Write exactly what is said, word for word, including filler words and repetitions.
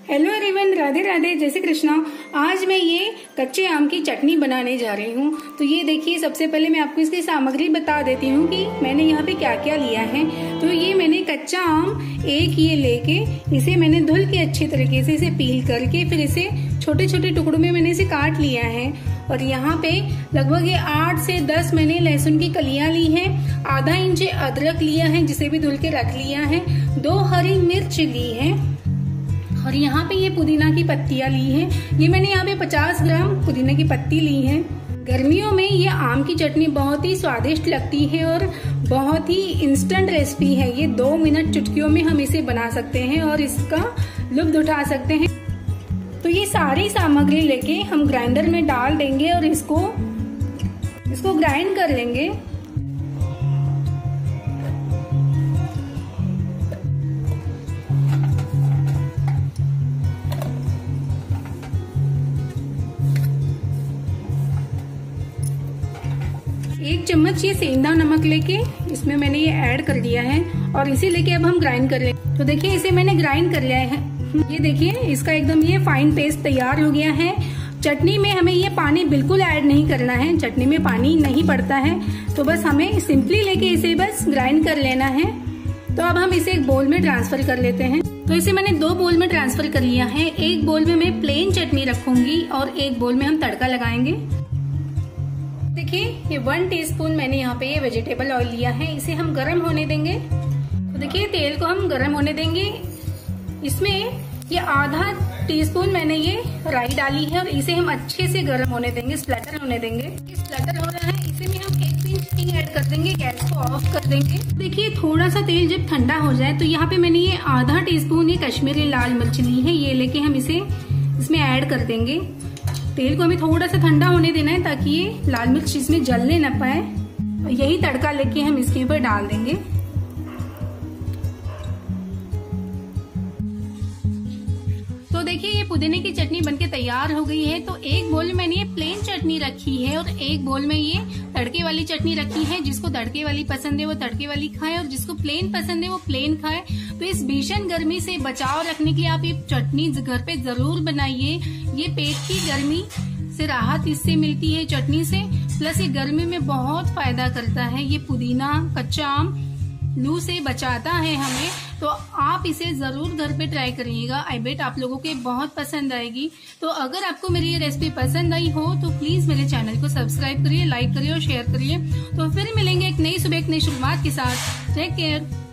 Hello everyone, Radhe Radhe, जय श्री कृष्णा। आज मैं ये कच्चे आम की चटनी बनाने जा रही हूँ। तो ये देखिए, सबसे पहले मैं आपको इसकी सामग्री बता देती हूँ कि मैंने यहाँ पे क्या क्या लिया है। तो ये मैंने कच्चा आम एक ये लेके इसे मैंने धुल के अच्छे तरीके से इसे पील करके फिर इसे छोटे छोटे टुकड़ों में मैंने इसे काट लिया है। और यहाँ पे लगभग ये आठ से दस मैंने लहसुन की कलियां ली हैं, आधा इंच अदरक लिया है जिसे भी धुल के रख लिया है, दो हरी मिर्च ली है और यहाँ पे ये पुदीना की पत्तियां ली हैं। ये मैंने यहाँ पे पचास ग्राम पुदीना की पत्ती ली है। गर्मियों में ये आम की चटनी बहुत ही स्वादिष्ट लगती है और बहुत ही इंस्टेंट रेसिपी है। ये दो मिनट चुटकियों में हम इसे बना सकते हैं और इसका लुत्फ उठा सकते हैं। तो ये सारी सामग्री लेके हम ग्राइंडर में डाल देंगे और इसको इसको ग्राइंड कर लेंगे। एक चम्मच ये सेंधा नमक लेके इसमें मैंने ये ऐड कर दिया है और इसे लेके अब हम ग्राइंड कर लेंगे। तो देखिए, इसे मैंने ग्राइंड कर लिया है। ये देखिए, इसका एकदम ये फाइन पेस्ट तैयार हो गया है। चटनी में हमें ये पानी बिल्कुल ऐड नहीं करना है, चटनी में पानी नहीं पड़ता है। तो बस हमें सिंपली लेके इसे बस ग्राइंड कर लेना है। तो अब हम इसे एक बोल में ट्रांसफर कर लेते हैं। तो इसे मैंने दो बोल में ट्रांसफर कर लिया है। एक बोल में मैं प्लेन चटनी रखूंगी और एक बोल में हम तड़का लगाएंगे। देखिए, ये वन टीस्पून मैंने यहाँ पे ये वेजिटेबल ऑयल लिया है, इसे हम गरम होने देंगे। तो देखिए, तेल को हम गरम होने देंगे। इसमें ये आधा टीस्पून मैंने ये राई डाली है और इसे हम अच्छे से गरम होने देंगे, स्प्लैटर होने देंगे। स्प्लैटर हो रहा है, इसे में हम एक पिंच हींग ऐड कर देंगे, गैस को ऑफ कर देंगे। देखिए, थोड़ा सा तेल जब ठंडा हो जाए तो यहाँ पे मैंने ये आधा टीस्पून ये कश्मीरी लाल मिर्च ली है, ये लेके हम इसे इसमें ऐड कर देंगे। तेल को हमें थोड़ा सा ठंडा होने देना है ताकि ये लाल मिर्च इसमें जलने न पाए। यही तड़का लेके हम इसके ऊपर डाल देंगे। तो देखिए, ये पुदीने की चटनी बनके तैयार हो गई है। तो एक बोल में मैंने ये प्लेन चटनी रखी है और एक बोल में ये तड़के वाली चटनी रखी है। जिसको तड़के वाली पसंद है वो तड़के वाली खाए और जिसको प्लेन पसंद है वो प्लेन खाए। तो इस भीषण गर्मी से बचाव रखने के लिए आप ये चटनी घर पे जरूर बनाइए। ये पेट की गर्मी से राहत इससे मिलती है चटनी से, प्लस ये गर्मी में बहुत फायदा करता है। ये पुदीना, कच्चा आम लू से बचाता है हमें। तो आप इसे जरूर घर पे ट्राई करिएगा। आई बेट आप लोगों के बहुत पसंद आएगी। तो अगर आपको मेरी ये रेसिपी पसंद आई हो तो प्लीज मेरे चैनल को सब्सक्राइब करिए, लाइक करिए और शेयर करिए। तो फिर मिलेंगे एक नई सुबह, एक नई शुरुआत के साथ। Take care.